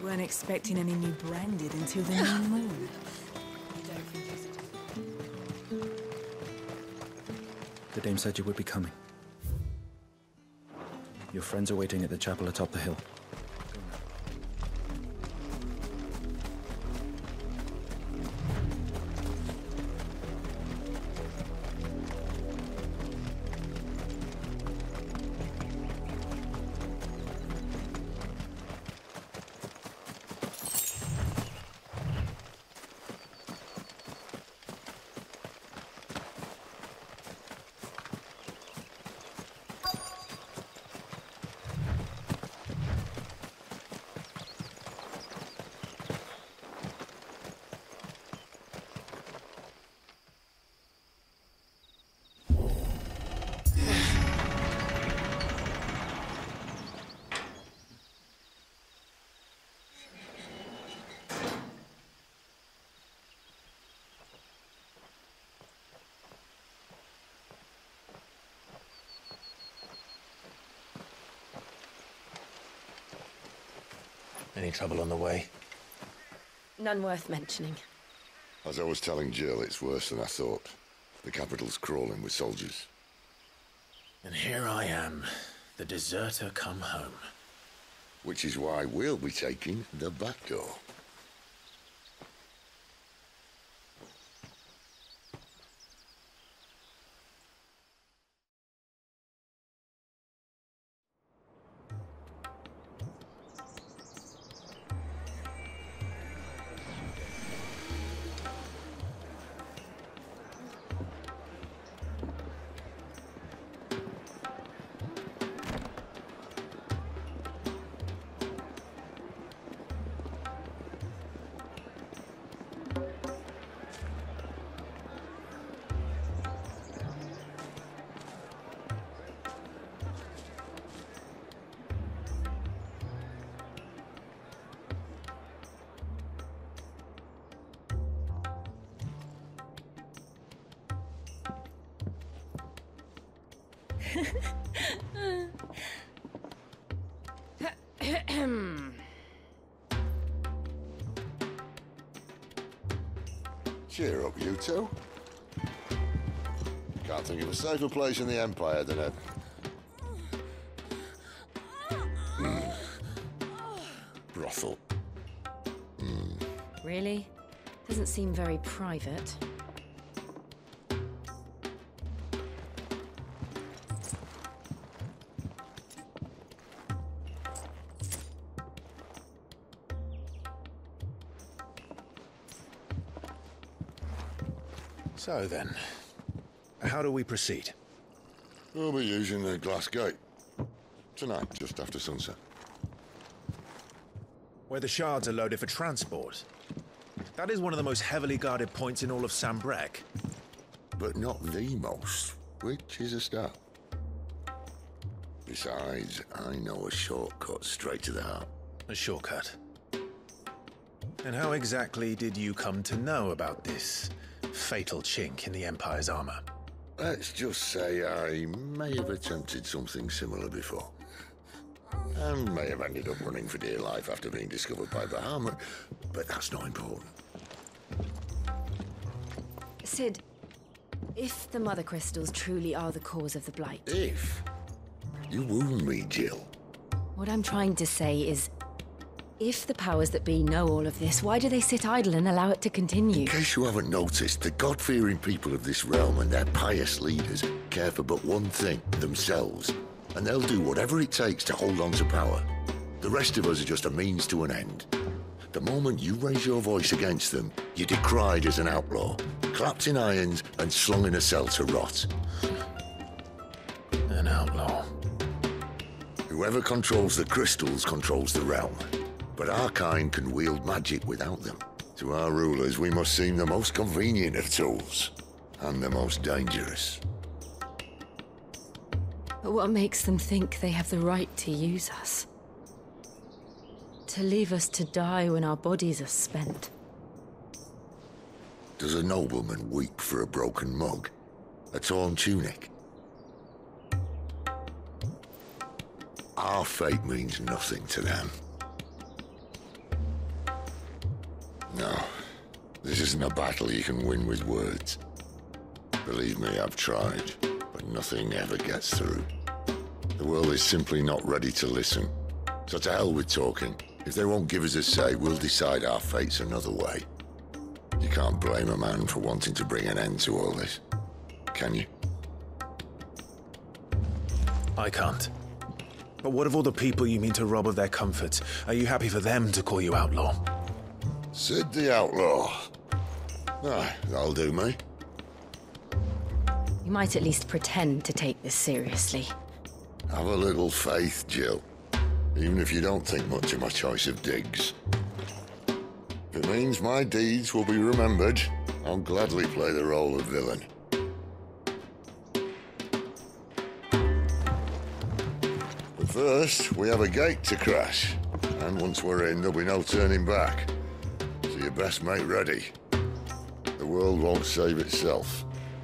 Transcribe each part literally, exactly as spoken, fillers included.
Weren't expecting any new branded until the new moon. The dame said you would be coming. Your friends are waiting at the chapel atop the hill. Any trouble on the way? None worth mentioning. As I was telling Jill, it's worse than I thought. The capital's crawling with soldiers. And here I am, the deserter come home. Which is why we'll be taking the back door. Cheer up, you two. Can't think of a safer place in the Empire than a... Mm. brothel. Mm. Really? Doesn't seem very private. So then, how do we proceed? We'll be using the glass gate. Tonight, just after sunset. Where the shards are loaded for transport. That is one of the most heavily guarded points in all of Sanbreque. But not the most, which is a start. Besides, I know a shortcut straight to the heart. A shortcut. And how exactly did you come to know about this fatal chink in the Empire's armor? Let's just say I may have attempted something similar before. And may have ended up running for dear life after being discovered by Bahamut, but that's not important. Cid, if the Mother Crystals truly are the cause of the Blight... If? You wound me, Jill. What I'm trying to say is, if the powers that be know all of this, why do they sit idle and allow it to continue? In case you haven't noticed, the God-fearing people of this realm and their pious leaders care for but one thing, themselves. And they'll do whatever it takes to hold on to power. The rest of us are just a means to an end. The moment you raise your voice against them, you're decried as an outlaw, clapped in irons and slung in a cell to rot. An outlaw. Whoever controls the crystals controls the realm. But our kind can wield magic without them. To our rulers, we must seem the most convenient of tools, and the most dangerous. But what makes them think they have the right to use us? To leave us to die when our bodies are spent? Does a nobleman weep for a broken mug? A torn tunic? Our fate means nothing to them. No. This isn't a battle you can win with words. Believe me, I've tried, but nothing ever gets through. The world is simply not ready to listen. So to hell with talking. If they won't give us a say, we'll decide our fates another way. You can't blame a man for wanting to bring an end to all this, can you? I can't. But what of all the people you mean to rob of their comforts? Are you happy for them to call you outlaw? Sid the Outlaw. Ah, that'll do me. You might at least pretend to take this seriously. Have a little faith, Jill. Even if you don't think much of my choice of digs. If it means my deeds will be remembered, I'll gladly play the role of villain. But first, we have a gate to crash. And once we're in, there'll be no turning back. So you best make ready. The world won't save itself.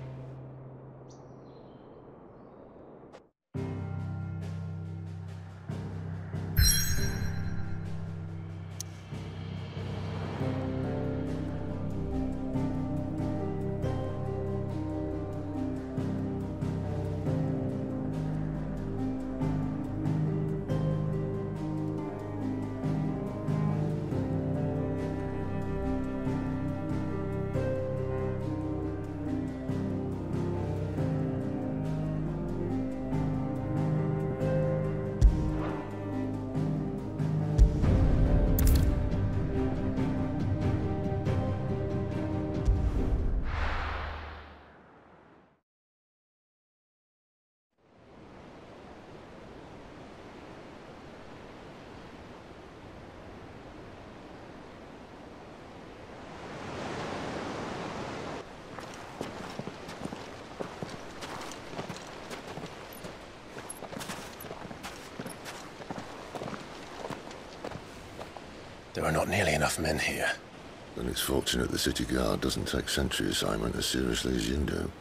There are not nearly enough men here. Then it's fortunate the City Guard doesn't take sentry assignment as seriously as you do.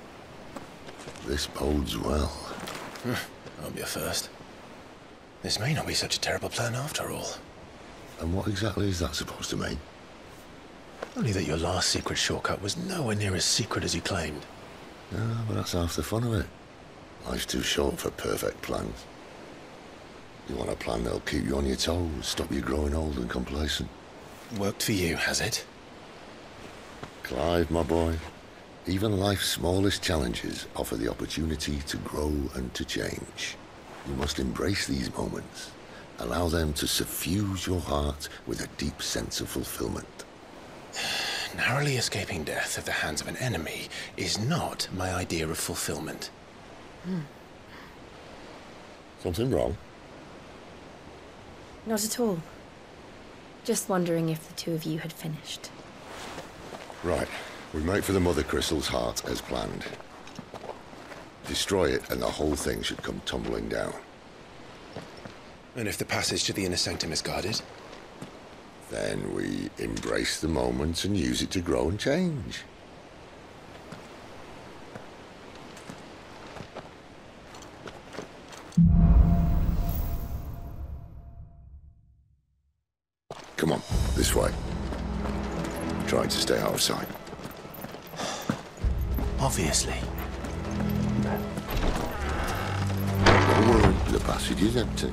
This bodes well. I'll be a first. This may not be such a terrible plan after all. And what exactly is that supposed to mean? Only that your last secret shortcut was nowhere near as secret as you claimed. Yeah, but that's half the fun of it. Life's too short for perfect plans. You want a plan that'll keep you on your toes, stop you growing old and complacent. Worked for you, has it? Clive, my boy, even life's smallest challenges offer the opportunity to grow and to change. You must embrace these moments. Allow them to suffuse your heart with a deep sense of fulfillment. Narrowly escaping death at the hands of an enemy is not my idea of fulfillment. Hmm. Something wrong? Not at all. Just wondering if the two of you had finished. Right. We make for the Mother Crystal's heart as planned. Destroy it and the whole thing should come tumbling down. And if the passage to the inner sanctum is guarded? Then we embrace the moment and use it to grow and change. Come on, this way. Trying to stay out of sight. Obviously. Don't worry, the passage is empty.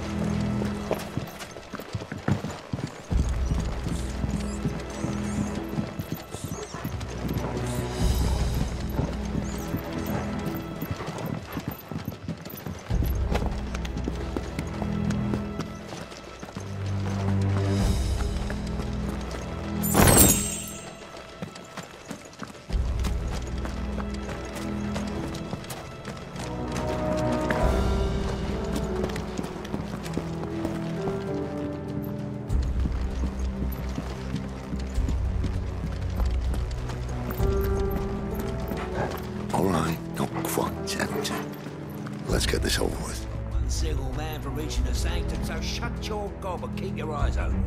Let's get this over with. One single man for reaching the sanctum, so shut your gob and keep your eyes open.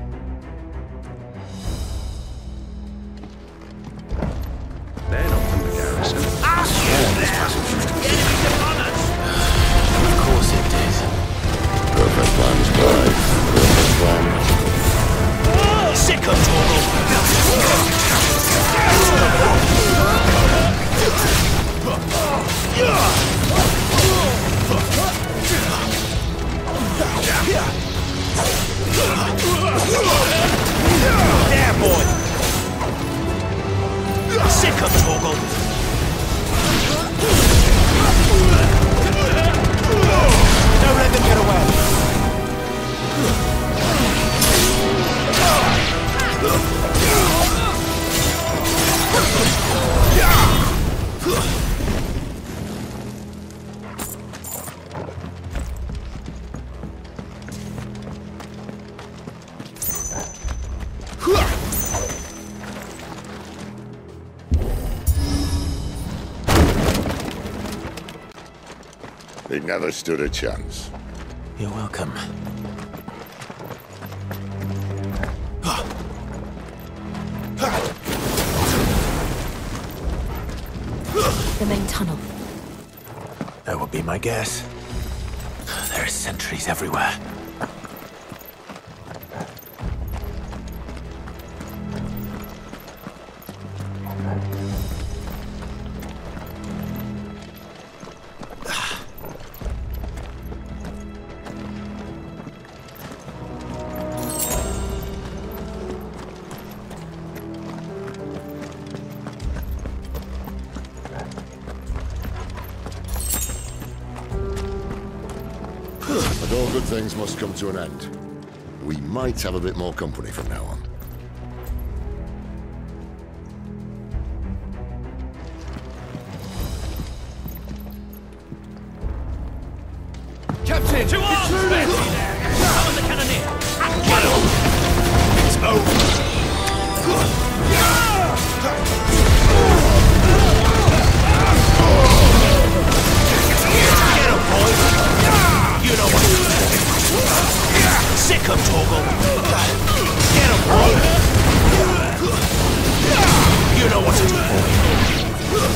They're not from the garrison. Ah, the enemy's upon us! Of course it did. Perfect plan, Clive. Perfect plan. Sick of Torgal! He never stood a chance. You're welcome. The main tunnel. That would be my guess. There are sentries everywhere. But all good things must come to an end. We might have a bit more company from now on. Captain! To arms! Summon the cannoneer! Get him! It's over! Get him, boys! You know what to do. Sick him, Torgal! Get him, boy! You know what to do, boy!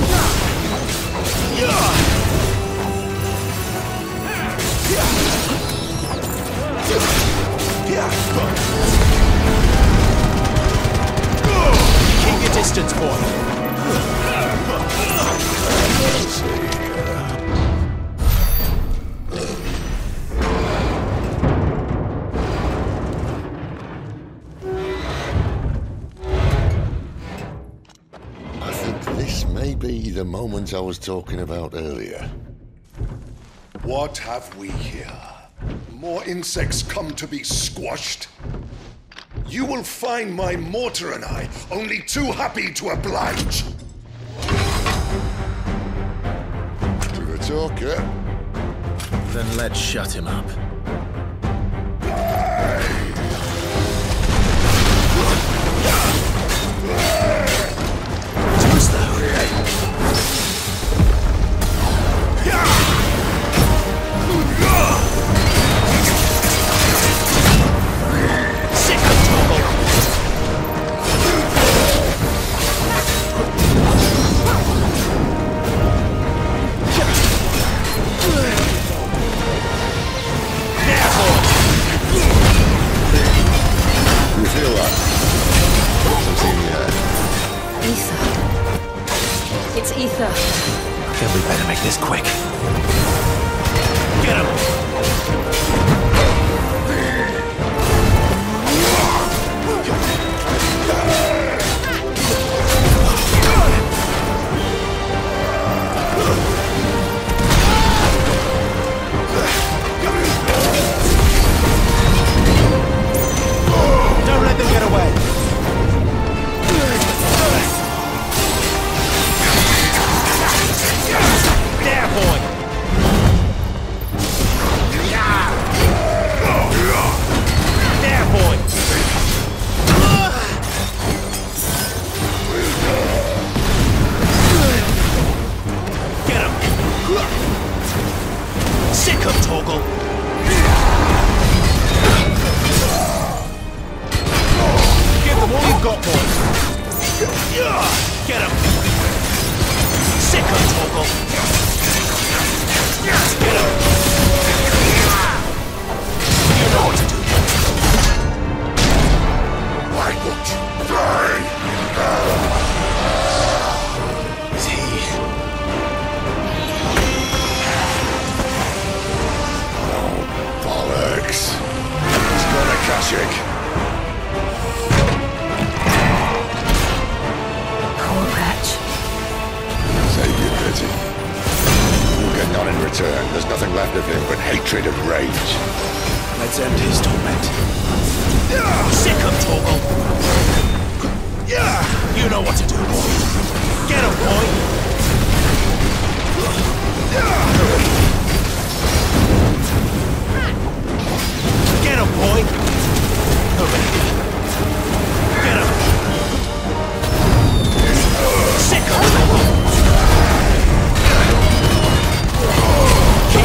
Keep your distance, boy. I think this may be the moment I was talking about earlier. What have we here? More insects come to be squashed? You will find my mortar and I only too happy to oblige. To the talker. Then let's shut him up. Too slow. Sick of Torgal! You feel that? Something in the air. Ether. It's ether. Then we better make this quick. Get him! Don't let them get away! There, boy! There, boy! Get him! Sick of Torgal! Give them all you've got, boys! Get him! Sick of Torgal! Get him! You know what to do. Why won't you die? Is he... Bollocks. He's got a Kashyyyk. Poor wretch. Save your pity. We'll get none in return. There's nothing left of him but hatred and rage. Let's end his torment. Sick of Torgal! You know what to do, boy. Get him, boy! Get him, boy! Hooray. Get him! Sick of Torgal! Keep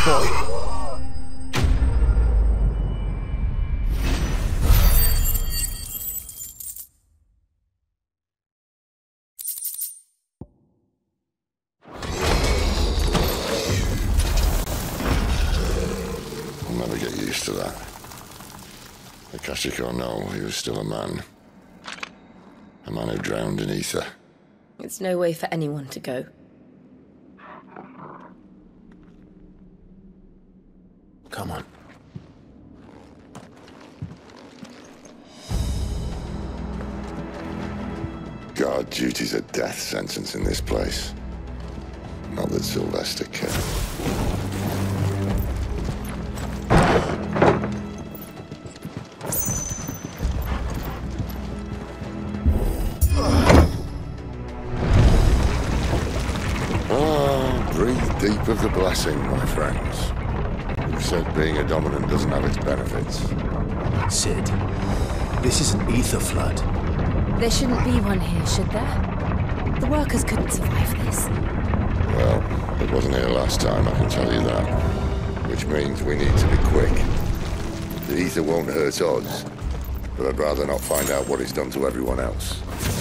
boy. I'll never get used to that. Akashic or no, he was still a man. A man who drowned in ether. It's no way for anyone to go. Come on. Guard duty's a death sentence in this place. Not that Sylvester cared. Ah, breathe deep of the blessing, my friends. Who said being a dominant doesn't have its benefits? Sid, this is an ether flood. There shouldn't be one here, should there? The workers couldn't survive this. Well, it wasn't here last time, I can tell you that. Which means we need to be quick. The ether won't hurt us, but I'd rather not find out what it's done to everyone else.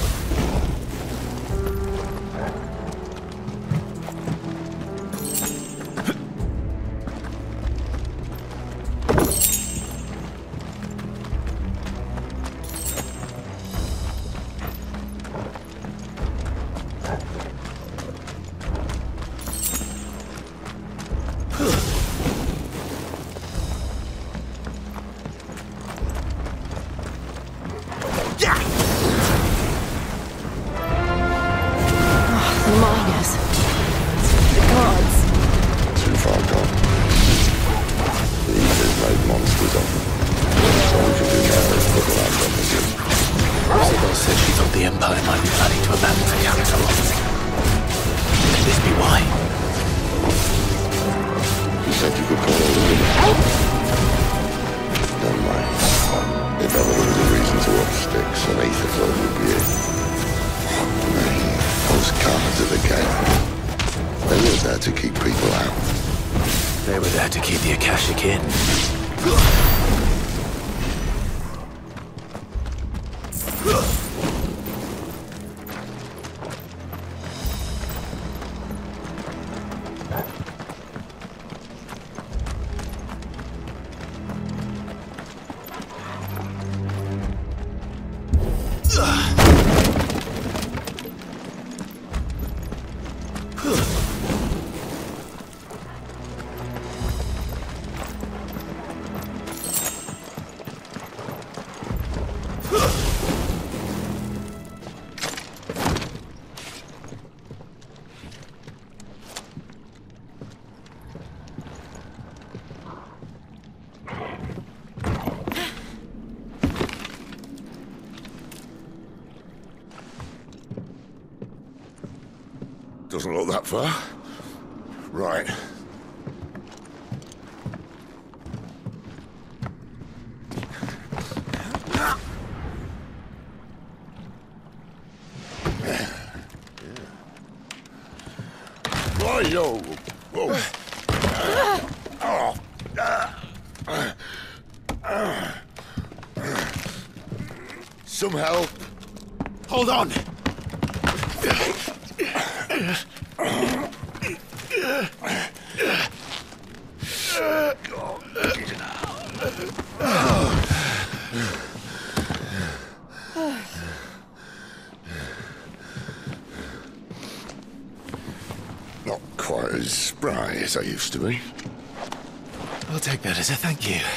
Doesn't look that far. Right. Yo. Whoa. Oh. Some help. Hold on. Not quite as spry as I used to be. I'll take that as a thank you.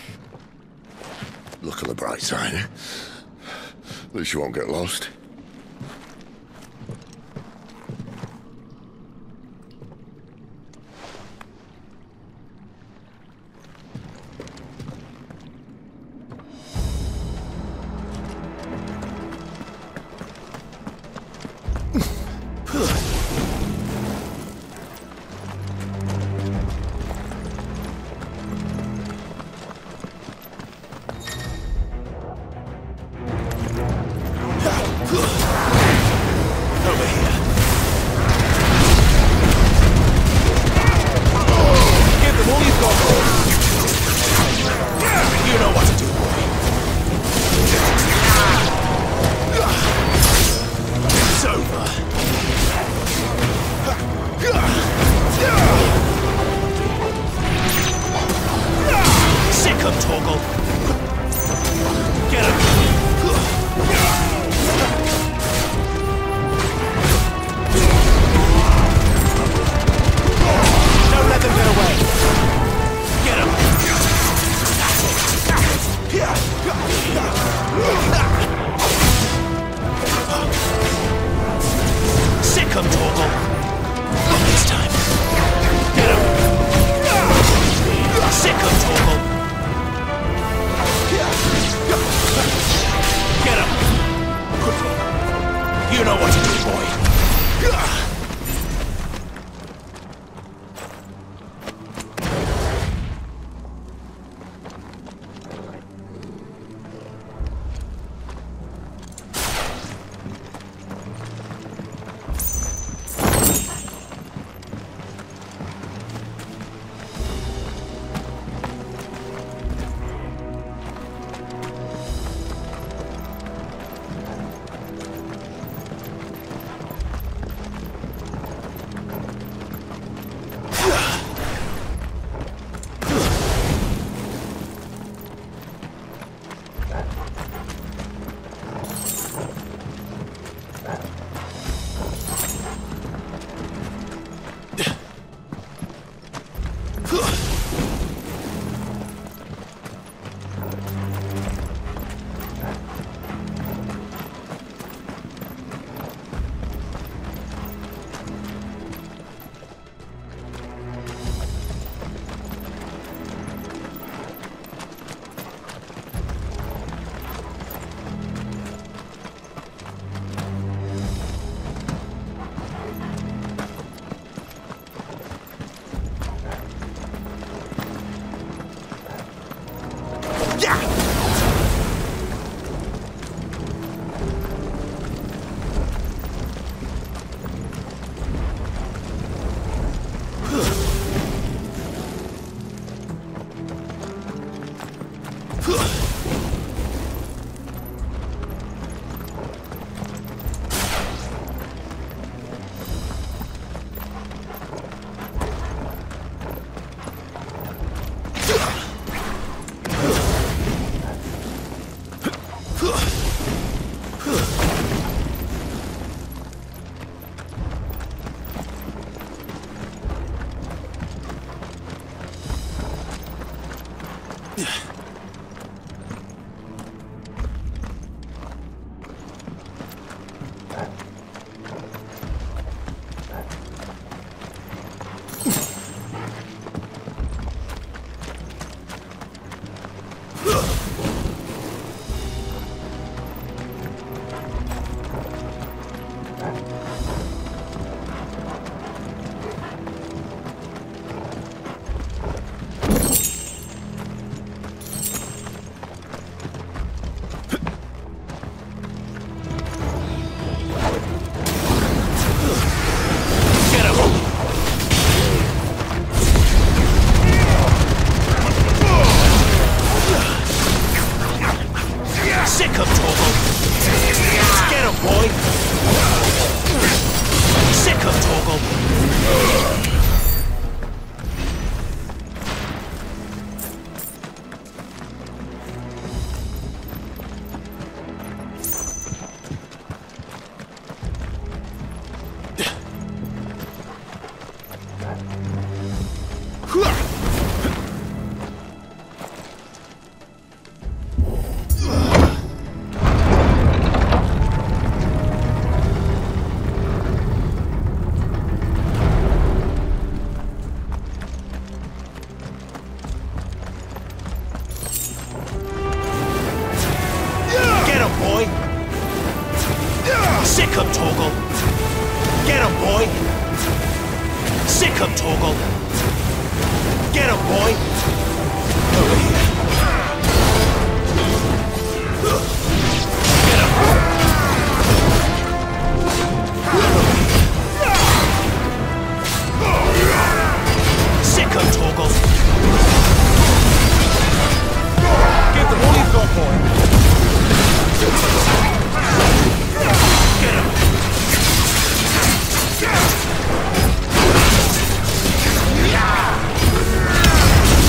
Look on the bright side, eh? At least you won't get lost. Get him!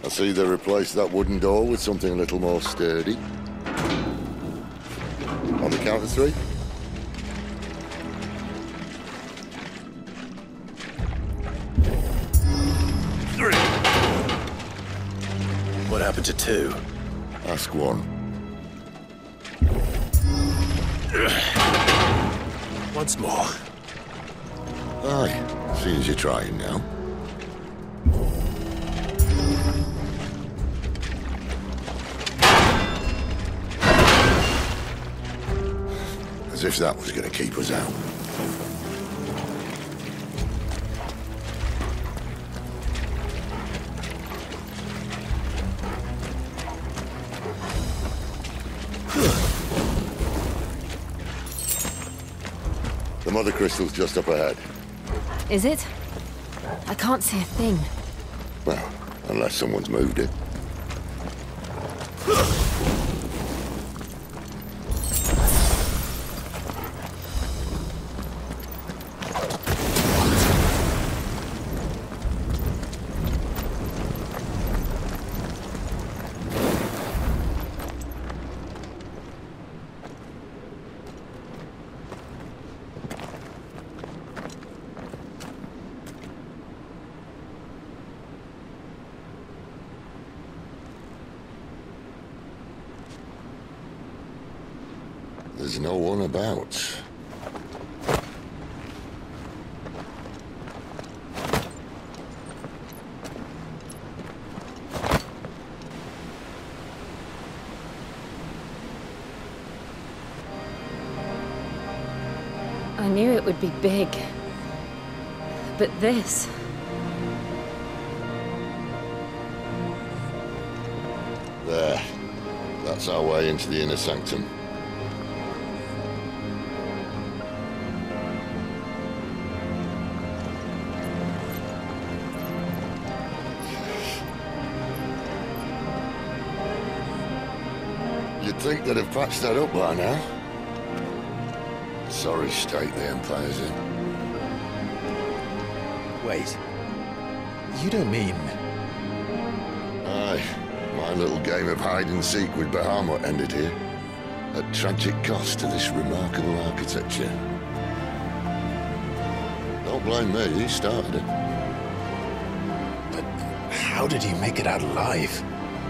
I see they replaced that wooden door with something a little more sturdy. On the count of three? Three. What happened to two? Ask one. Once more. Aye, seeing as you're trying now. As if that was going to keep us out. The mother crystal's just up ahead. Is it? I can't see a thing. Well, unless someone's moved it. There's no one about. I knew it would be big. But this... There. That's our way into the inner sanctum. You'd think they'd have patched that up by now. Sorry state the Empire's in. Wait. You don't mean... Aye. My little game of hide-and-seek with Bahamut ended here. At tragic cost to this remarkable architecture. Don't blame me, he started it. But how did you make it out alive?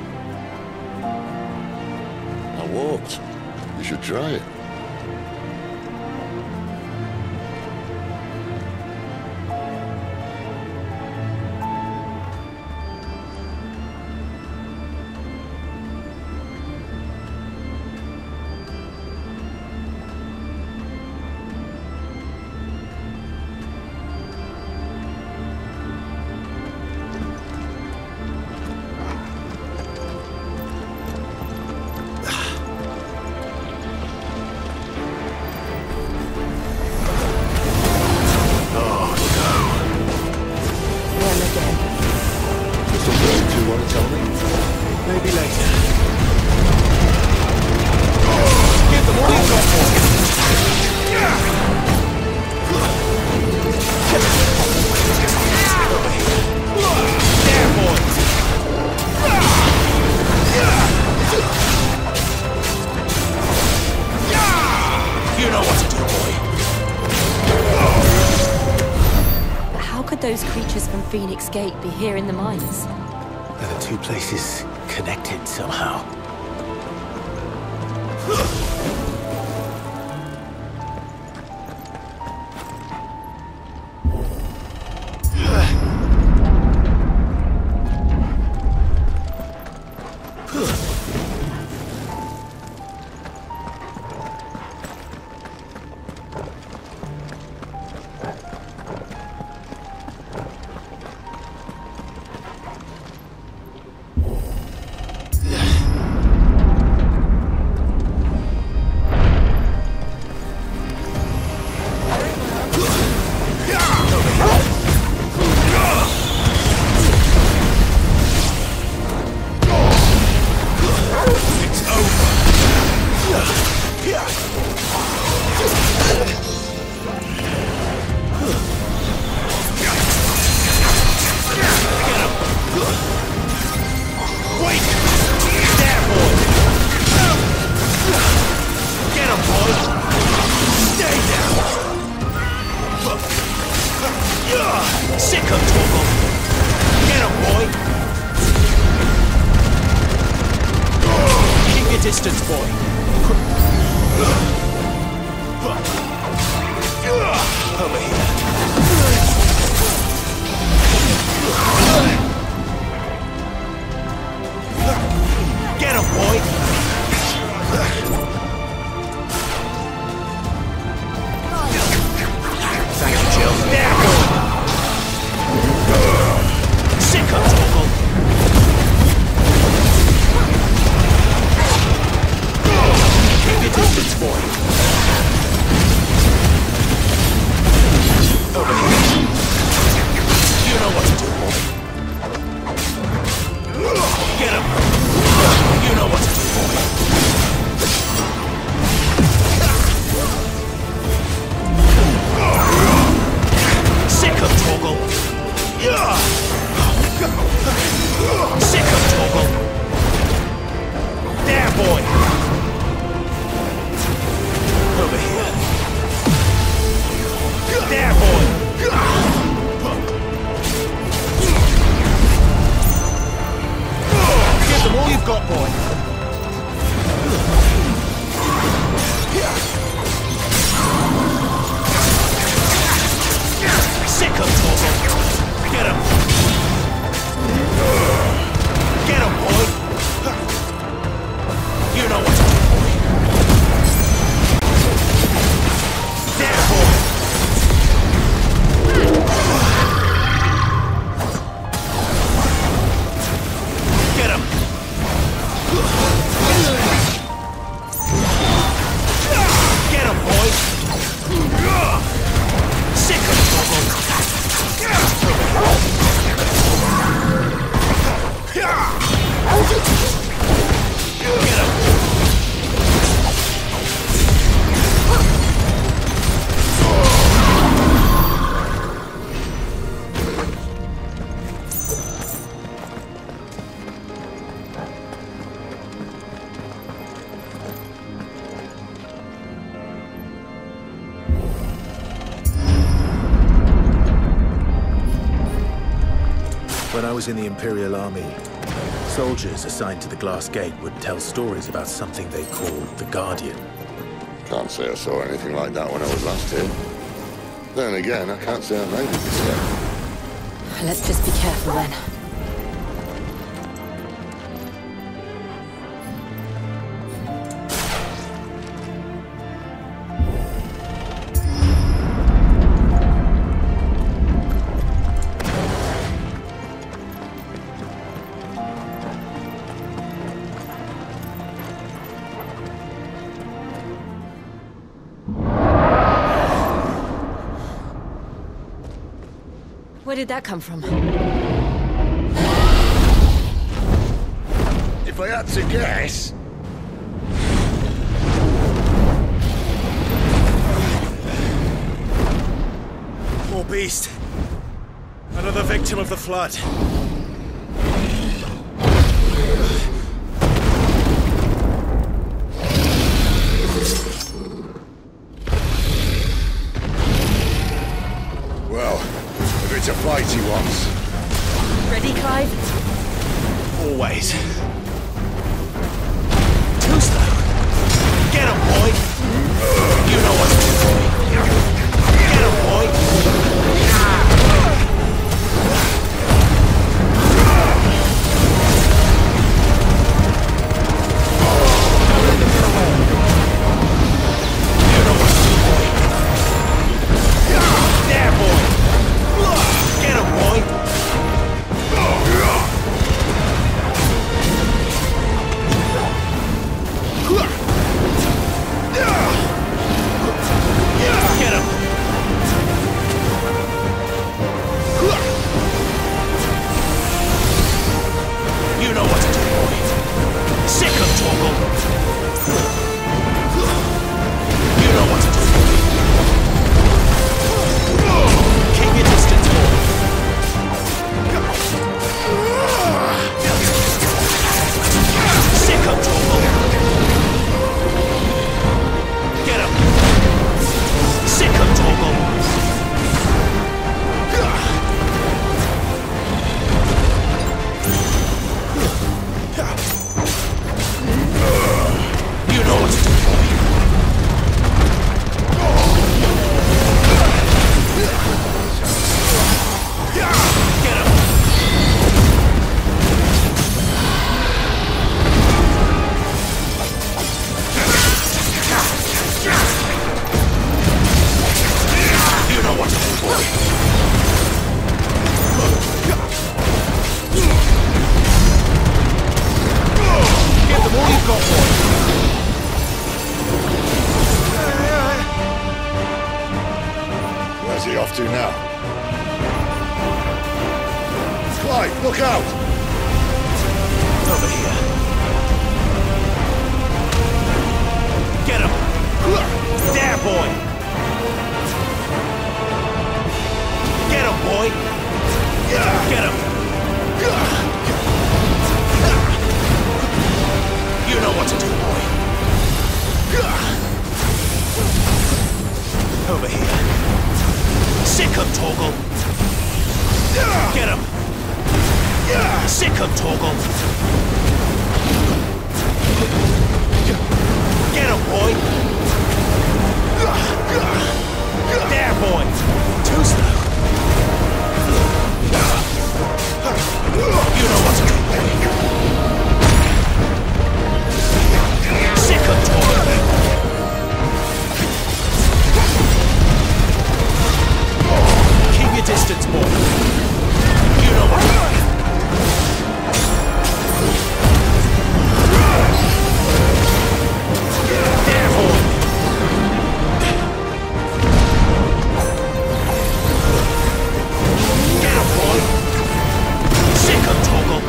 I walked. You should try it. Maybe later. Give them all you've got for me. There, boy. You know what to do, boy. How could those creatures from Phoenix Gate be here in the mines? Are the two places connected somehow? distance, boy. Over here. Get him, boy! Thank you, Jill. There, boy! Sick of Torgal! Keep your distance, boy. Over here. You know what to do, boy. Get him! You know what to do, boy. Sick of Torgal! Sick of Torgal! There, boy! Over here. There, boy! Give them all you've got, boy! Sick of Torgal! Get him! Get him, boy! You know what to do, boy! There, boy! Get him! Get him, boy! Sick of Torgal! Get him! When I was in the Imperial Army, soldiers assigned to the Glass Gate would tell stories about something they called the Guardian. Can't say I saw anything like that when I was last here. Then again, I can't say I made it this year. Let's just be careful then. Where did that come from? If I had to guess... Poor beast. Another victim of the Flood. Well, if it's a fight he wants. Ready, Clive? Always. Too slow. Get him, boy! You know what to do, boy. Get him, boy! You know what to do, boy. There, boy! Get him, boy! Get him! you off to now? Clive, look out! Over here. Get him! There, boy! Get him, boy! Get him! You know what to do, boy. Over here. Sick him, Torgal! Get him! Sick him, Torgal! Get him, boy! There, boy! Too slow. You know what to do, boy. Sick him, Torgal! Keep your distance, boy. You know what to do. There, boy! Get him, boy! Sick him, Torgal!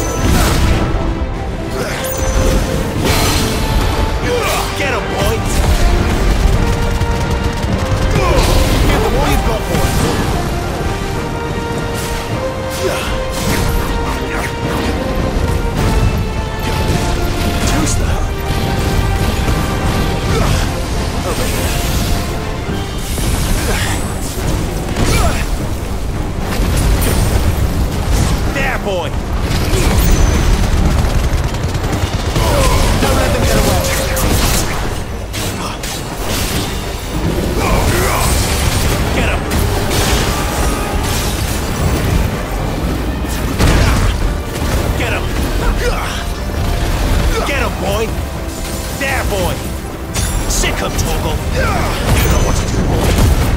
Get him, boy! Give him all you've got, boy! Too slow. Over here. There, boy! Don't let them get away! Get him! Get him! Get him, boy! There, boy! Sick him, Torgal! You know what to do, boy!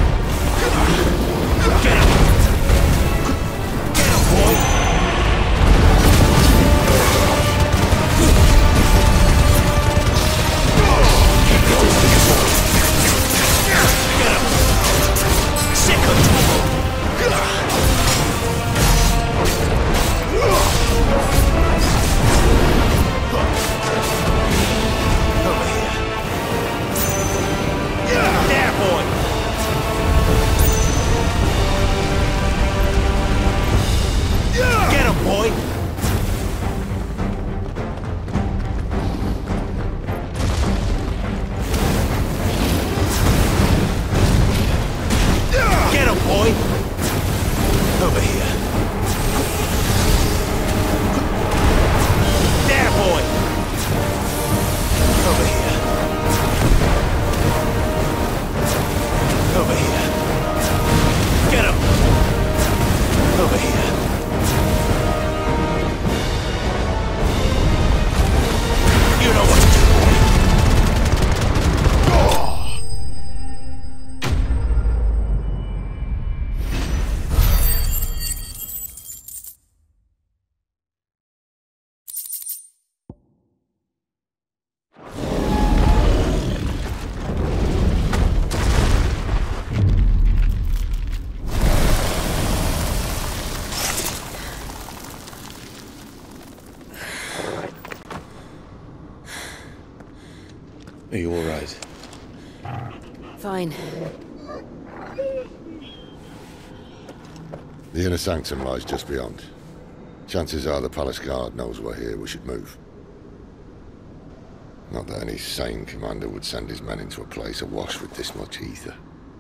Get him! Get him, boy! Keep your distance, boy! Get him! Sick him, Torgal! Over here. There, boy! Get him, boy! Get him, boy! Over here. There, boy! Over here. Over here. Get him! Over here. You know what to do, boy. Are you all right? Fine. The inner sanctum lies just beyond. Chances are the palace guard knows we're here. We should move. Not that any sane commander would send his men into a place awash with this much ether.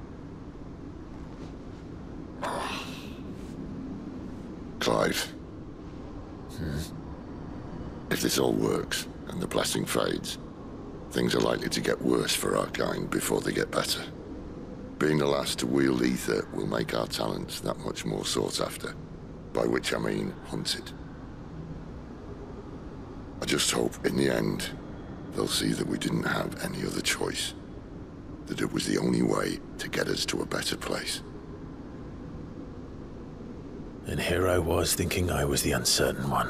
Clive. Hmm. If this all works, and the blessing fades, things are likely to get worse for our kind before they get better. Being the last to wield ether will make our talents that much more sought after, by which I mean hunted. I just hope, in the end, they'll see that we didn't have any other choice, that it was the only way to get us to a better place. And here I was thinking I was the uncertain one.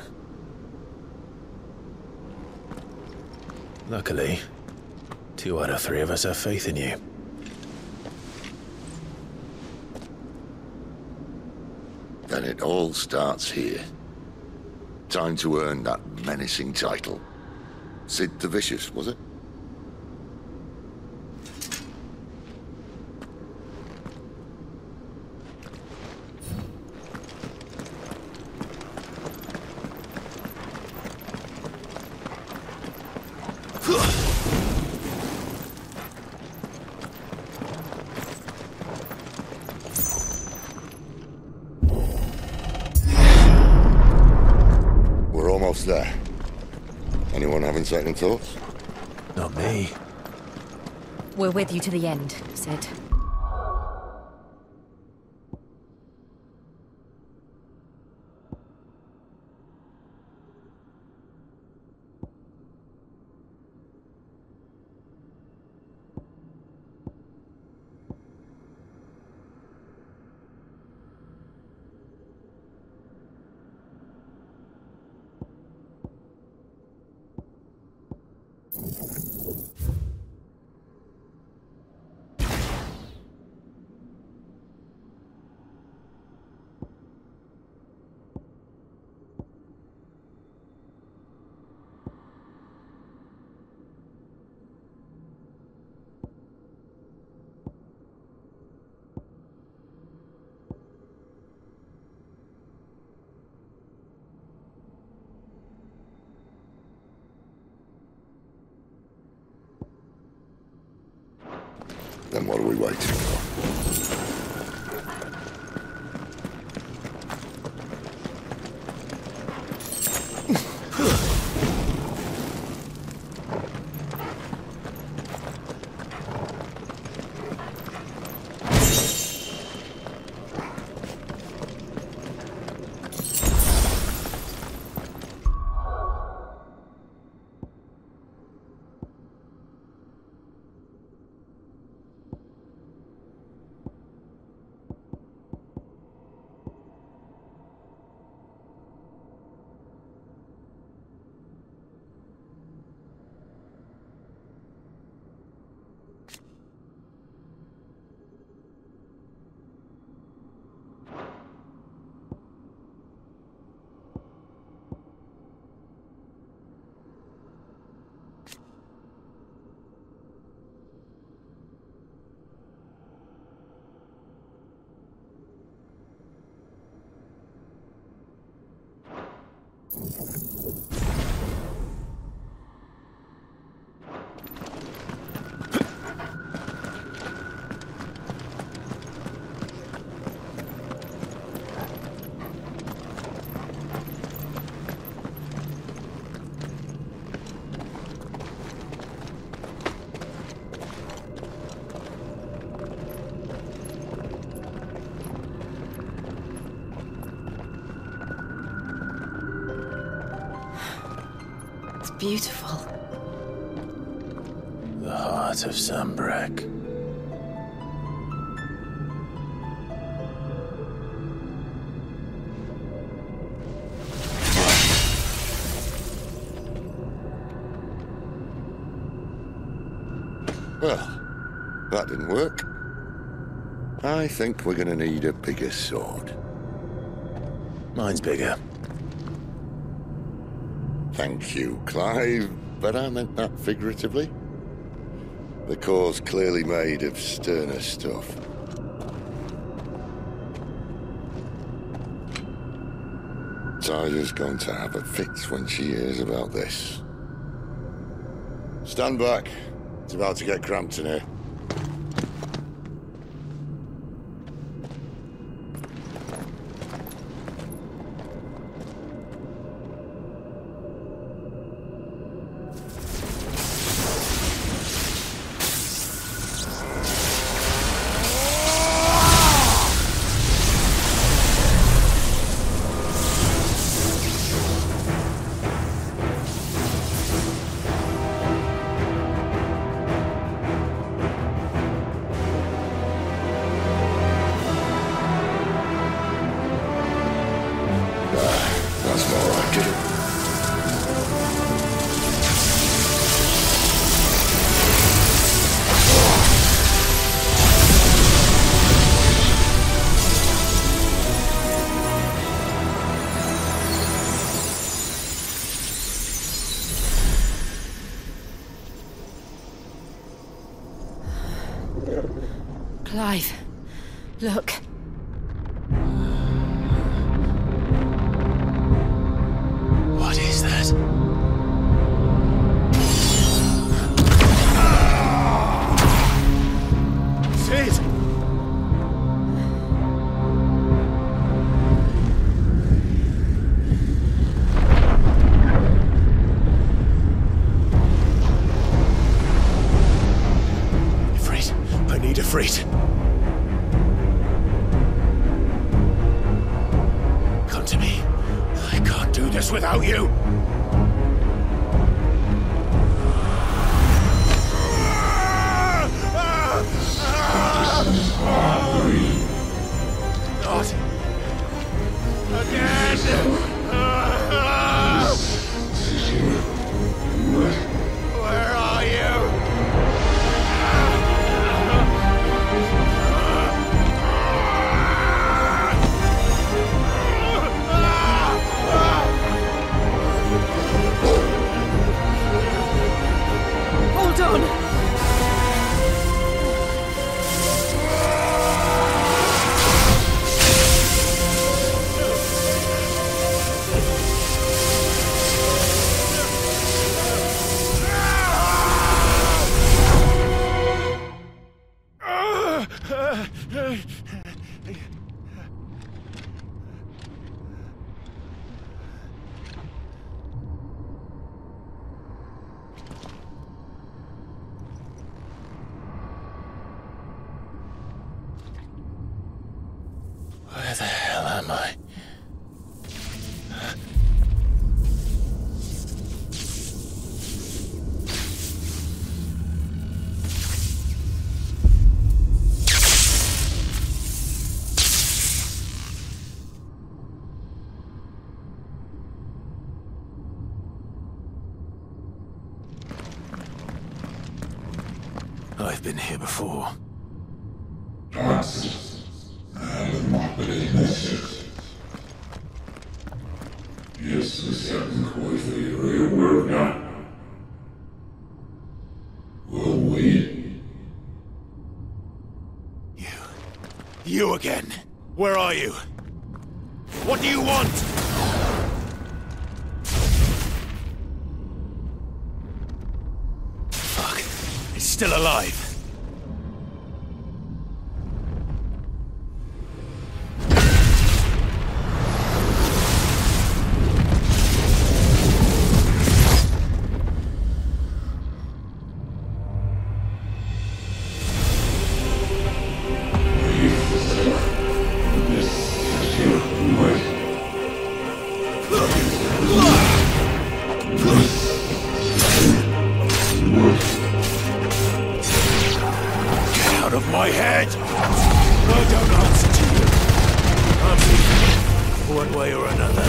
Luckily, two out of three of us have faith in you. then it all starts here. Time to earn that menacing title. Sid the Vicious, was it? We're almost there. Anyone having second thoughts? Not me. We're with you to the end, Sid. Then what are we waiting for? Beautiful. The heart of Sanbreque. Well, that didn't work. I think we're gonna need a bigger sword. Mine's bigger. Thank you, Clive, but I meant that figuratively. The core's clearly made of sterner stuff. Tyler's going to have a fit when she hears about this. Stand back. It's about to get cramped in here. Clive, look. What is that? Sid! Ifrit, I need Ifrit. Come to me. I can't do this without you. Not again. Where are you? Hold on! Where the hell am I? I've been here before. You. You again. Where are you? What do you want? Fuck. It's still alive. Of my head! I don't answer to you. I'm leaving, one way or another.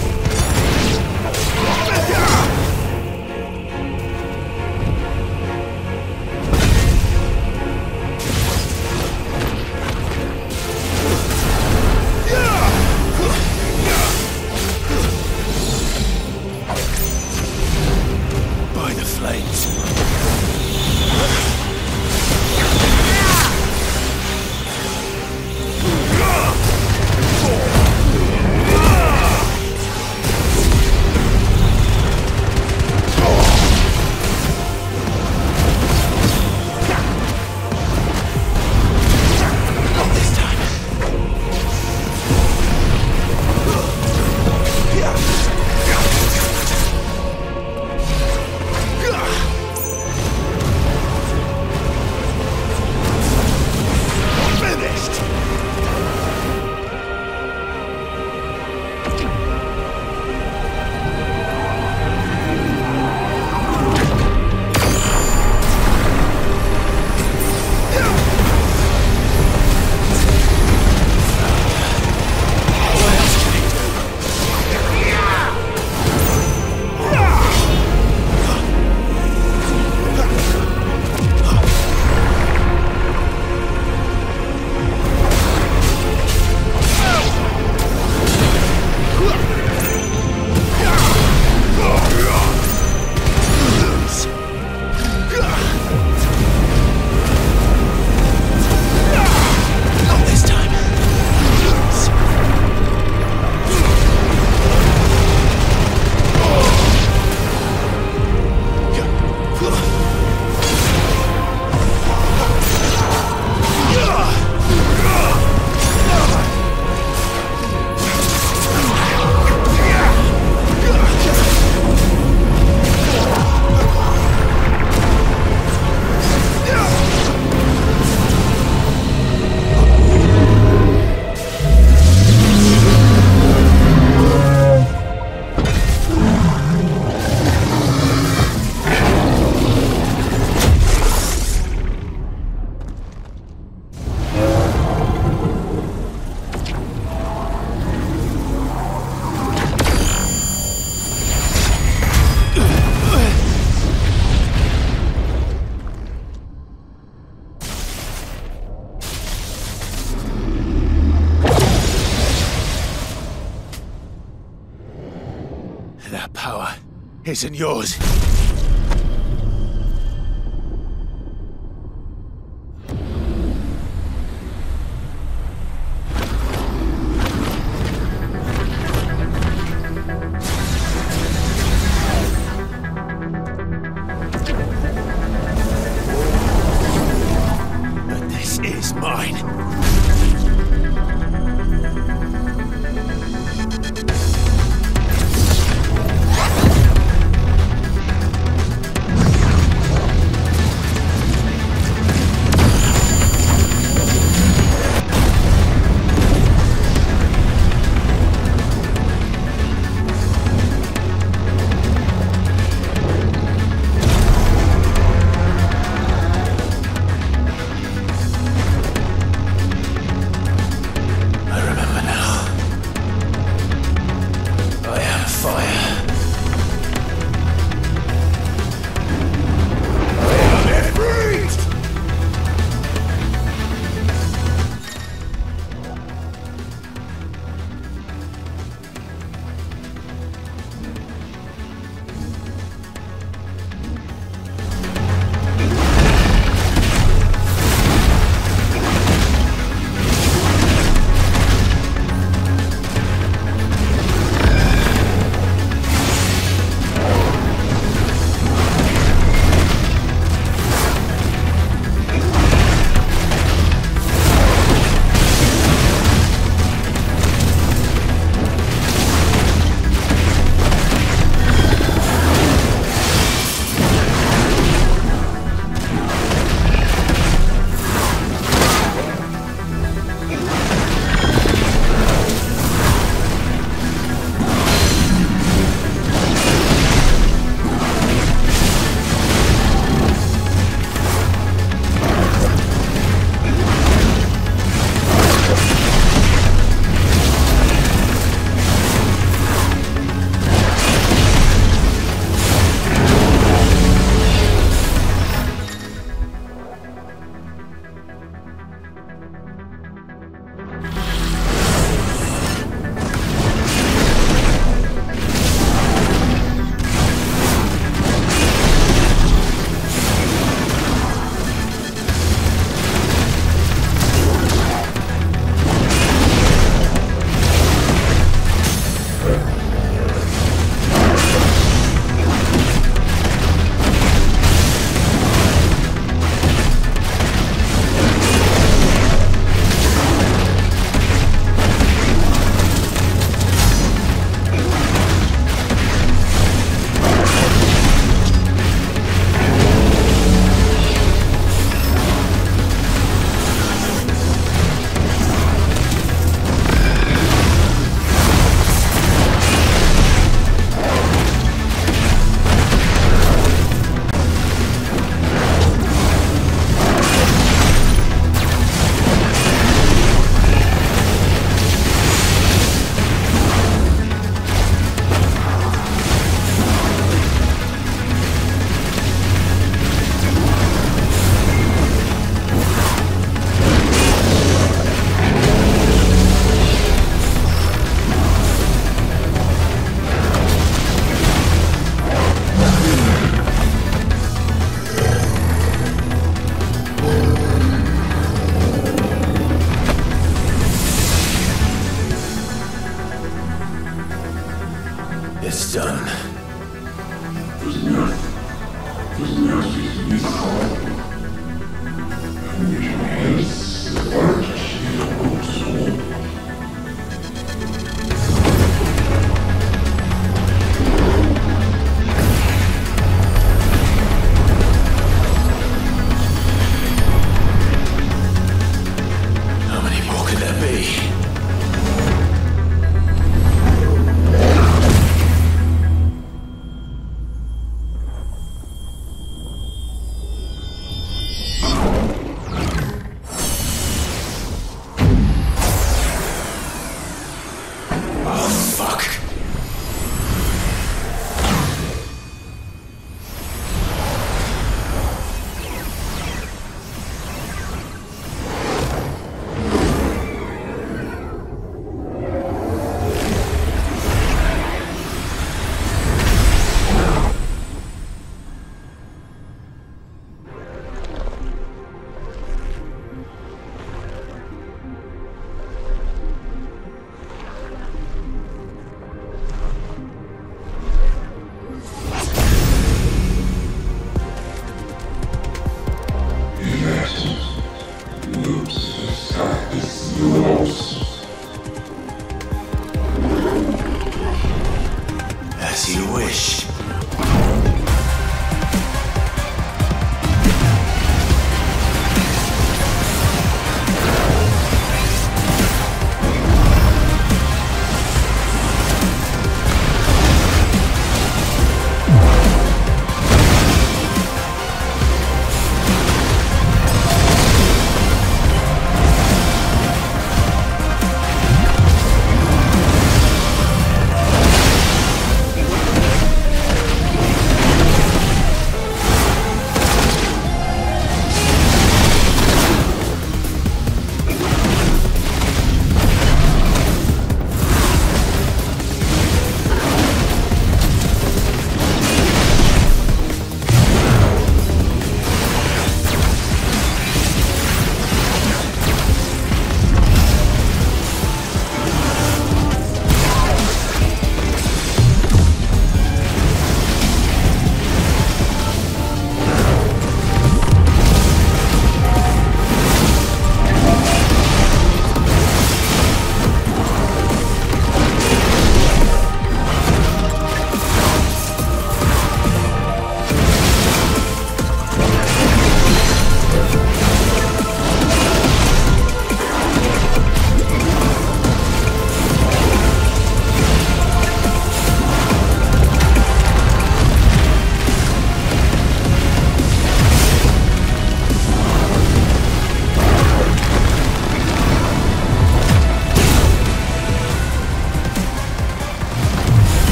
By the flames. isn't yours. But this is mine.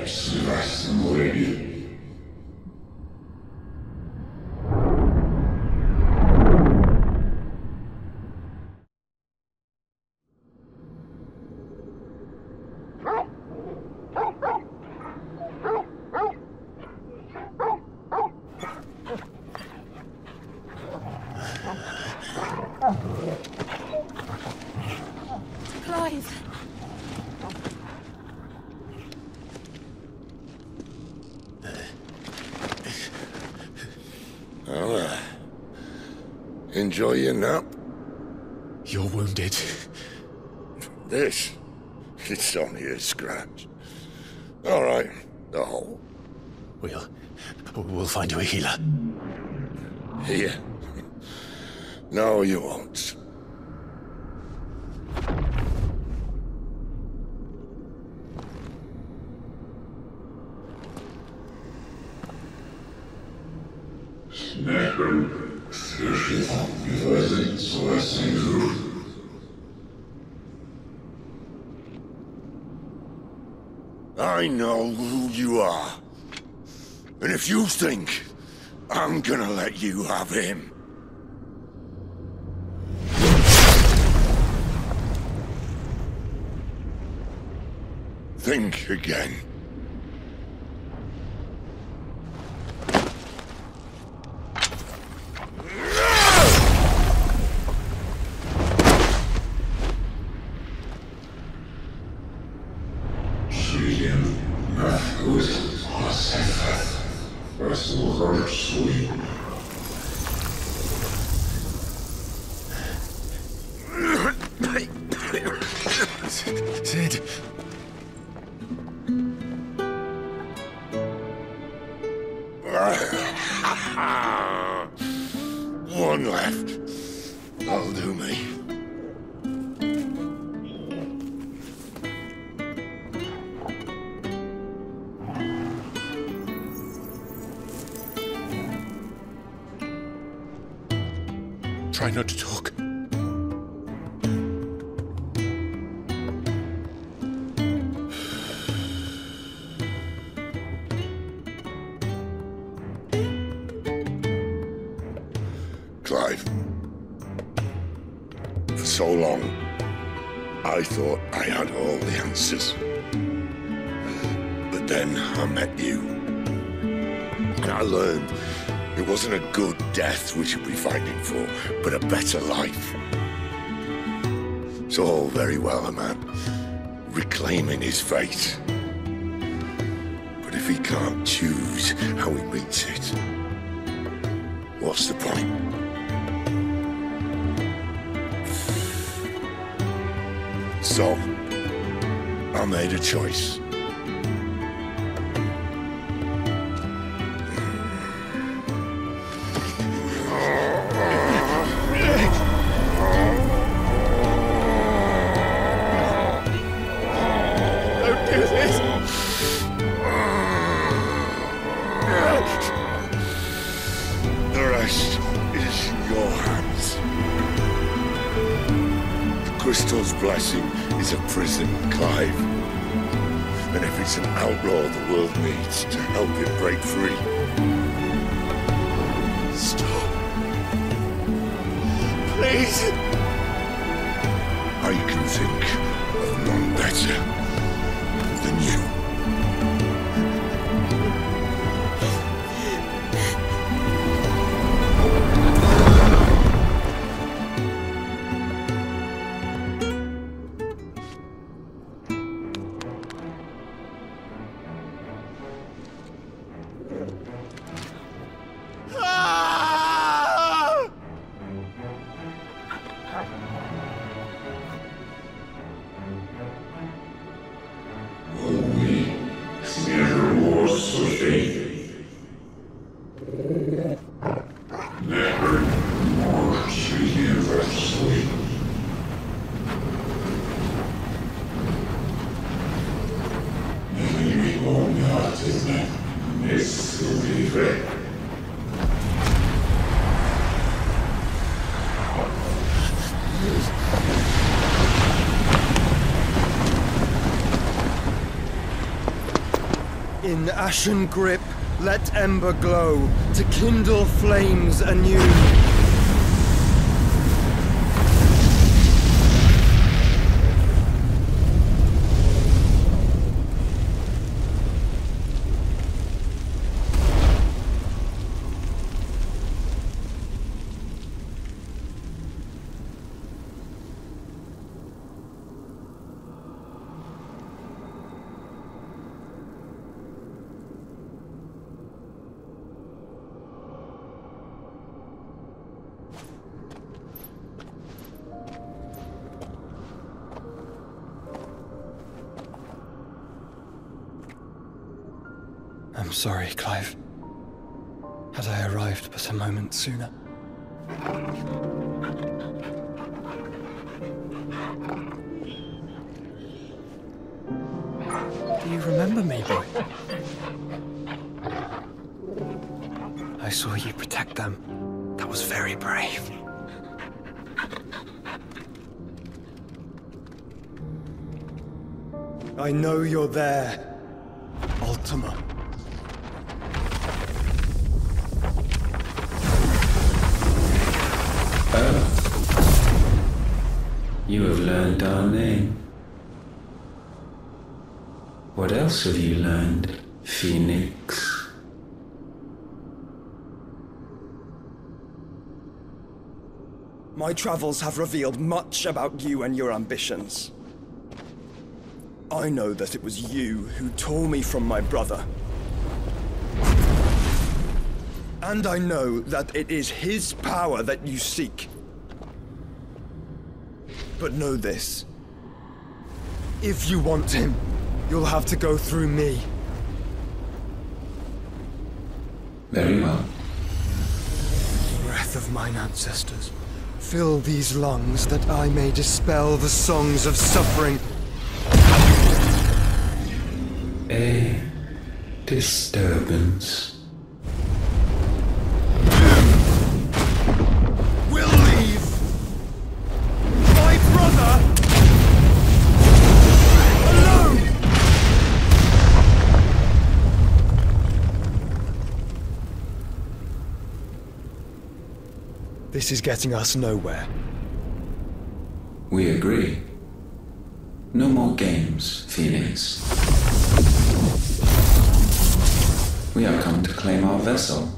Clive! Well, uh, enjoy your nap. You're wounded. This? It's only a scratch. All right, the hole. We'll... we'll find you a healer. Here? No, you won't. I know who you are. And if you think I'm gonna let you have him... think again. Sid. One left. That'll do me. Try not to talk. Clive. For so long, I thought I had all the answers. But then I met you. And I learned it wasn't a good death we should be fighting for, but a better life. It's all very well, a man reclaiming his fate. But if he can't choose how he meets it, what's the point? So, I made a choice. Don't do this! The rest is in your hands. The Crystal's blessing is a prison, Clive. And if it's an outlaw the world needs to help it break free... Stop. Please! I can think of none better than you. Ah! In ashen grip, let ember glow, to kindle flames anew. I'm sorry, Clive. Had I arrived but a moment sooner. Do you remember me, boy? I saw you protect them. That was very brave. I know you're there, Ultima. You have learned our name. What else have you learned, Phoenix? My travels have revealed much about you and your ambitions. I know that it was you who tore me from my brother. And I know that it is his power that you seek. But know this. If you want him, you'll have to go through me. Very well. Breath of mine ancestors, fill these lungs that I may dispel the songs of suffering. A disturbance. This is getting us nowhere. We agree. No more games, Phoenix. We have come to claim our vessel.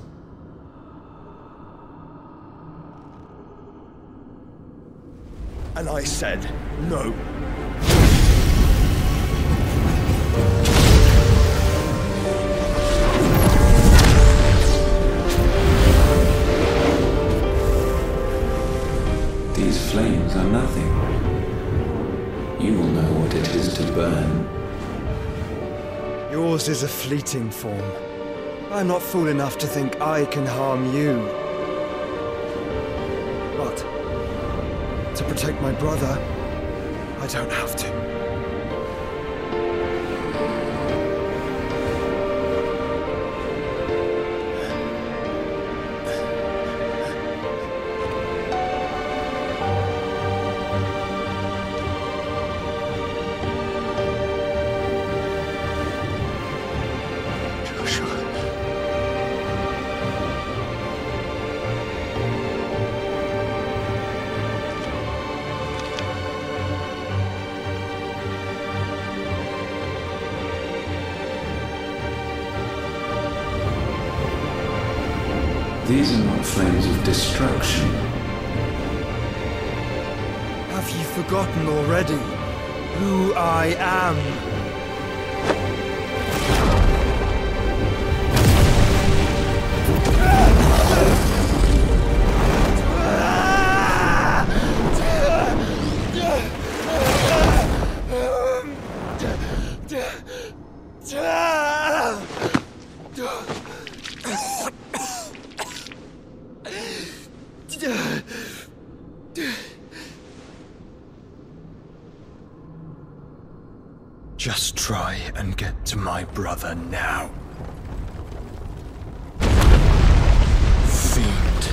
And I said no. These flames are nothing. You will know what it is to burn. Yours is a fleeting form. I'm not fool enough to think I can harm you. But to protect my brother, I don't have to. These are not flames of destruction. Have you forgotten already who I am? Just try and get to my brother now. Fiend.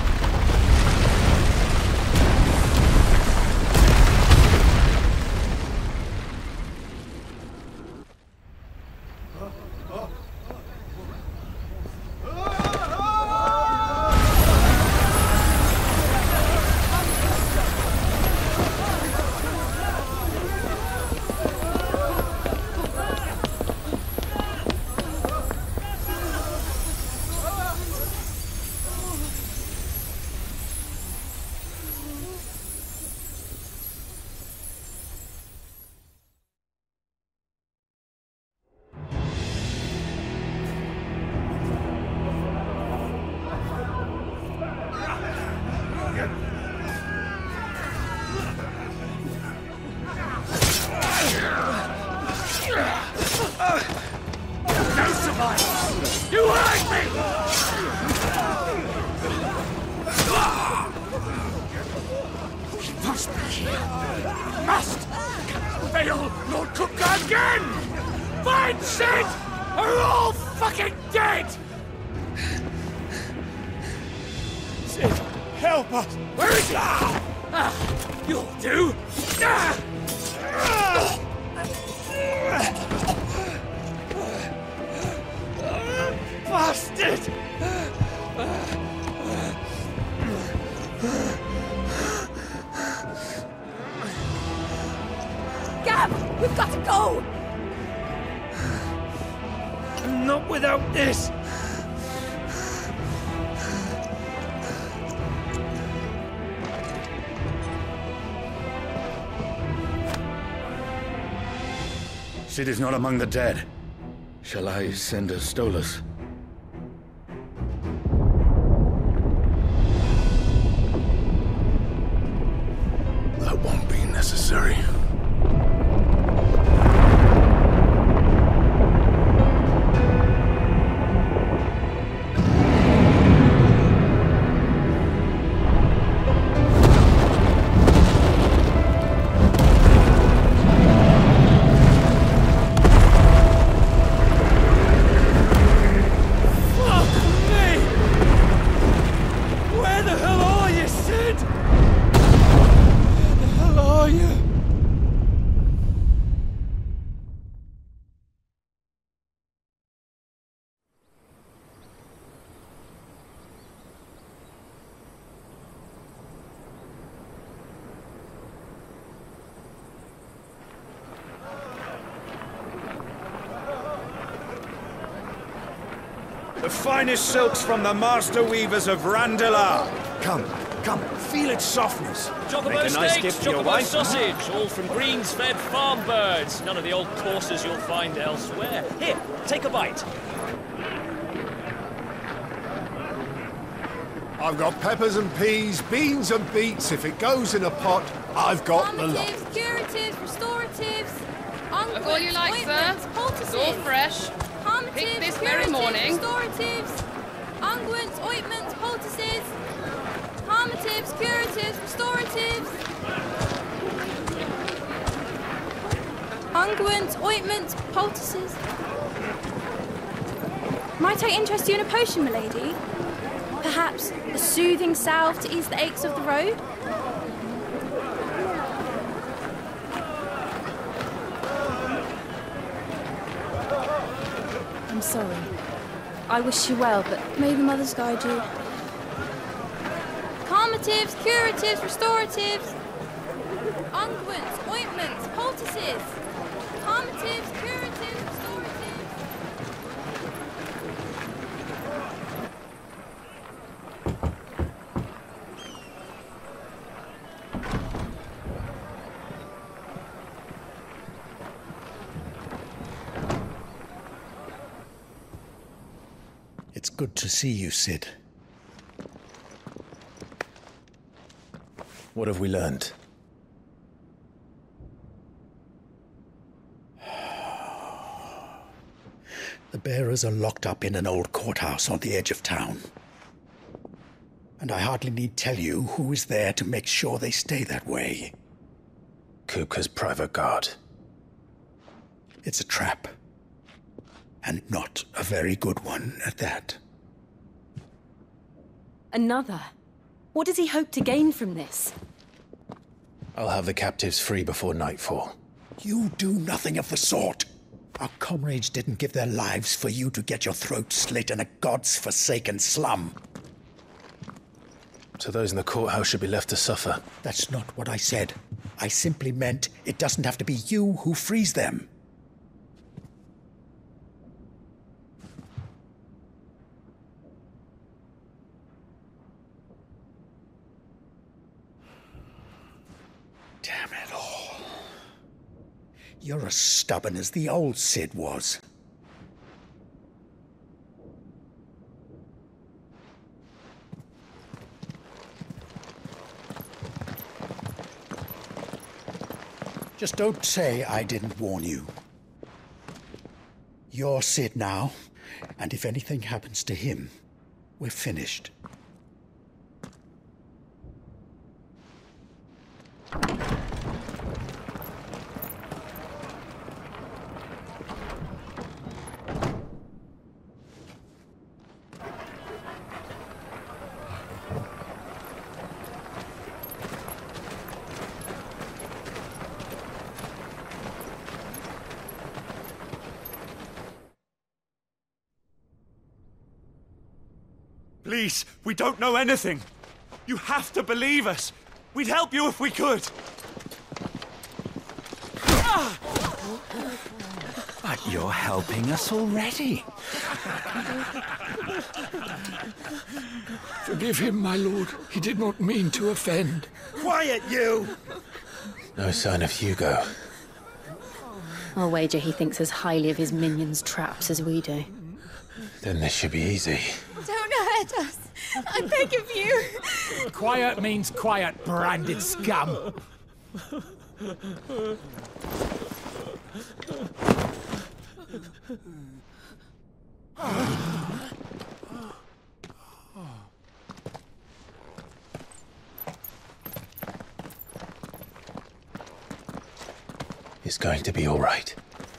sacrifice! You hurt me! He must be here. Must! Fail Lord Kupka again! Find Sid! Or we're all fucking dead! Sid, help us! Where is he? Ah, you'll do! Ah! Ah! Bastard! Gab, we've got to go! Not without this! Sid is not among the dead. Shall I send a Stolas? That won't be necessary. The finest silks from the master weavers of Randalar. Come, come, feel its softness. Chocobo Make a nice steaks, gift for your chocobo wife. sausage, all from greens-fed farm birds. None of the old courses you'll find elsewhere. Here, take a bite. I've got peppers and peas, beans and beets. If it goes in a pot, I've got the lot. Calmatives, curatives, restoratives, Look all you like, sir. It's all fresh. Pick this very morning. Restoratives, unguents, ointments, poultices, calmatives, curatives, restoratives, unguents, ointments, poultices. Might I interest you in a potion, milady? Perhaps a soothing salve to ease the aches of the road? I'm sorry. I wish you well, but may the mothers guide you. Calmatives, curatives, restoratives, unguents, ointments, poultices. Calmatives, curatives, restoratives. It's good to see you, Sid. What have we learned? The bearers are locked up in an old courthouse on the edge of town. And I hardly need tell you who is there to make sure they stay that way. Kupka's private guard. It's a trap. And not a very good one at that. Another? What does he hope to gain from this? I'll have the captives free before nightfall. You do nothing of the sort. Our comrades didn't give their lives for you to get your throat slit in a god's-forsaken slum. So those in the courthouse should be left to suffer. That's not what I said. I simply meant it doesn't have to be you who frees them. Damn it all. You're as stubborn as the old Sid was. Just don't say I didn't warn you. You're Sid now, And if anything happens to him, we're finished. Please, we don't know anything. You have to believe us. We'd help you if we could. But you're helping us already. Forgive him, my lord. He did not mean to offend. Quiet, you! No sign of Hugo. I'll wager he thinks as highly of his minions' traps as we do. Then this should be easy. Don't hurt us! I beg of you! Quiet means quiet, branded scum! It's going to be all right.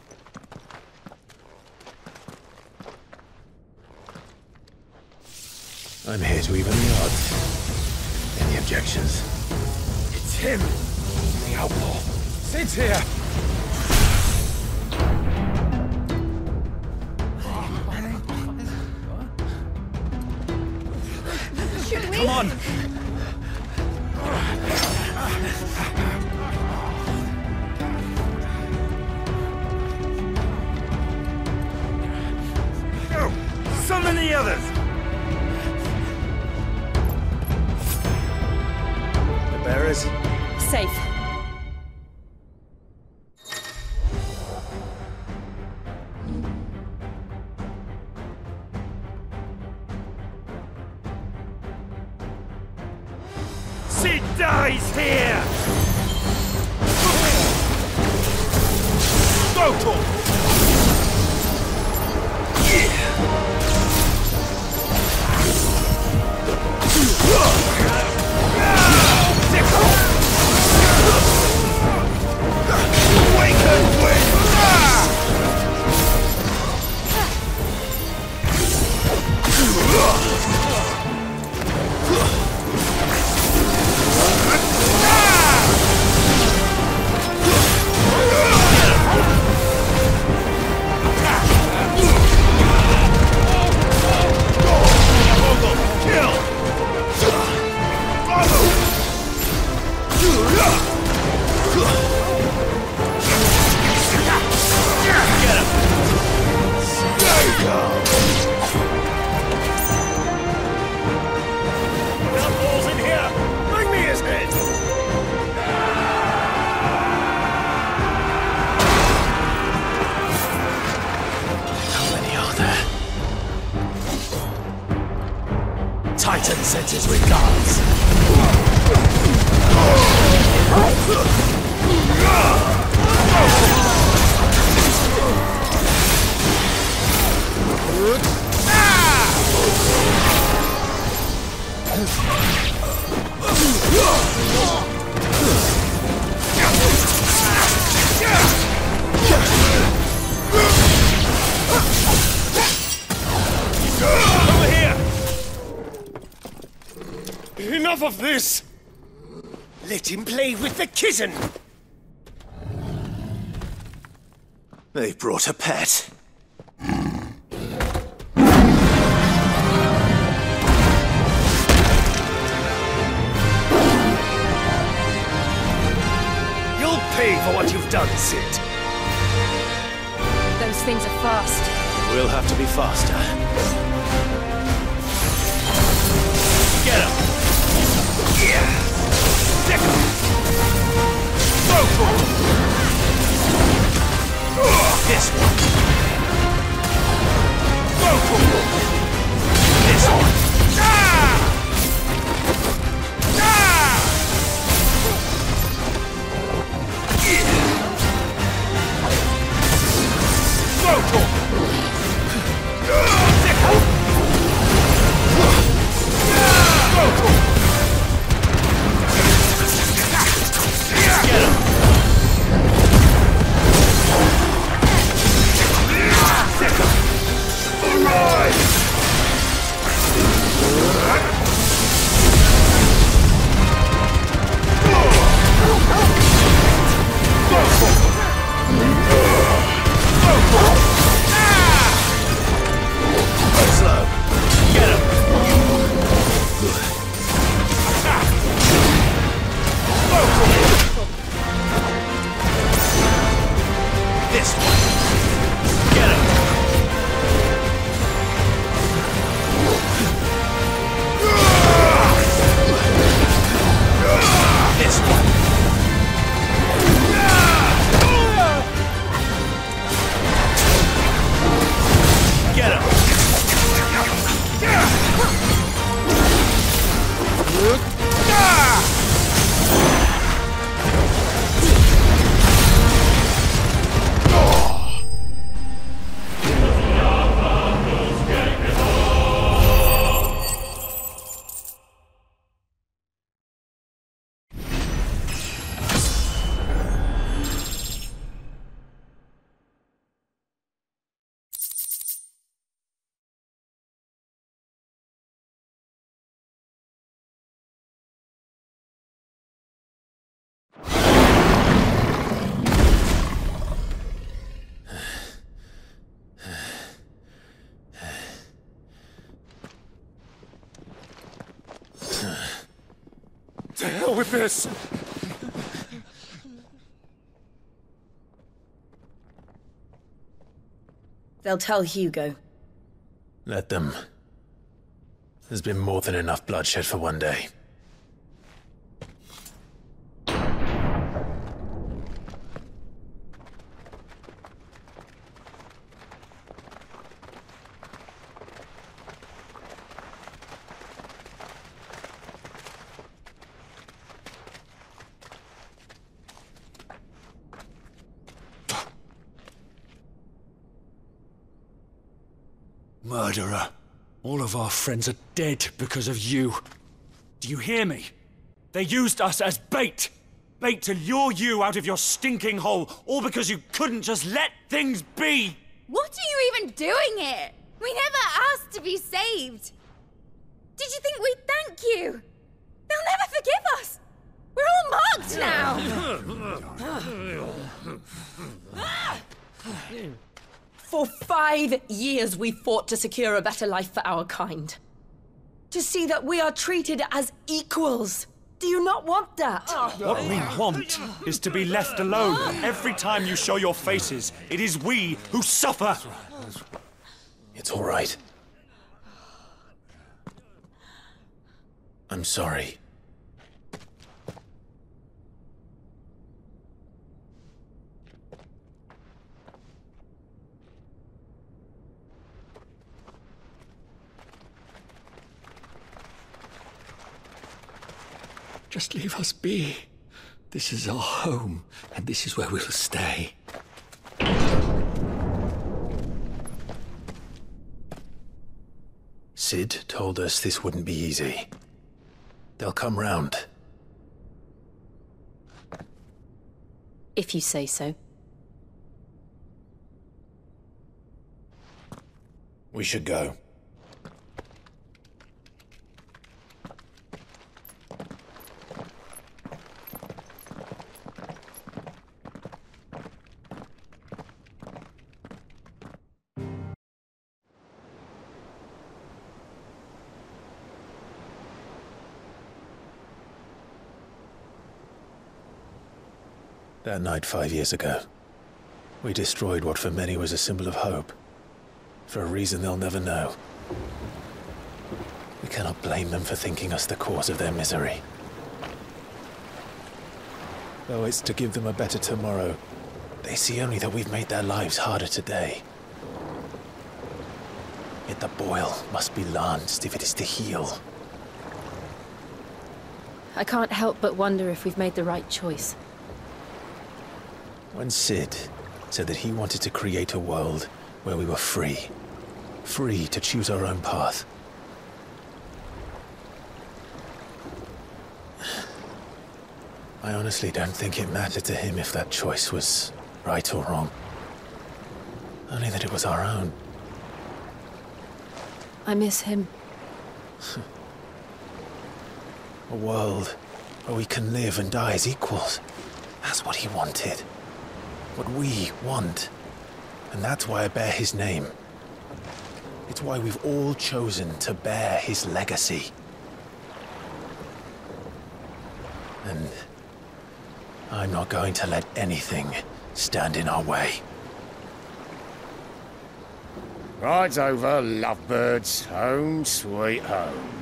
I'm here to even the odds. Any objections? It's him! The outlaw! Sid's here! Should we? Come on! Go! Summon the others! Bearers? Safe. Sid dies here! Go, Tor! Titan sends his regards. Over here! Enough of this! Let him play with the kitten! They brought a pet. You'll pay for what you've done, Sid. Those things are fast. We'll have to be faster. Get him! Yeah! Stick him! Go for it! This one! Go for it! This one! Ah! Ah! Yeah! Go for it! with this! They'll tell Hugo. Let them. There's been more than enough bloodshed for one day. Murderer. All of our friends are dead because of you. Do you hear me? They used us as bait. Bait to lure you out of your stinking hole, all because you couldn't just let things be. What are you even doing here? We never asked to be saved. Did you think we'd thank you? They'll never forgive us. We're all marked now. For five years we fought to secure a better life for our kind. To see that we are treated as equals. Do you not want that? What we want is to be left alone. Every time you show your faces, it is we who suffer. It's all right. I'm sorry. Just leave us be. This is our home, and this is where we'll stay. Sid told us this wouldn't be easy. They'll come round. If you say so. We should go. That night five years ago, we destroyed what for many was a symbol of hope. For a reason they'll never know. We cannot blame them for thinking us the cause of their misery. Though it's to give them a better tomorrow, they see only that we've made their lives harder today. Yet the boil must be lanced if it is to heal. I can't help but wonder if we've made the right choice. When Sid said that he wanted to create a world where we were free, free to choose our own path, I honestly don't think it mattered to him if that choice was right or wrong. Only that it was our own. I miss him. A world where we can live and die as equals. That's what he wanted. What we want. And that's why I bear his name. It's why we've all chosen to bear his legacy. And I'm not going to let anything stand in our way. Ride's over, lovebirds. Home sweet home.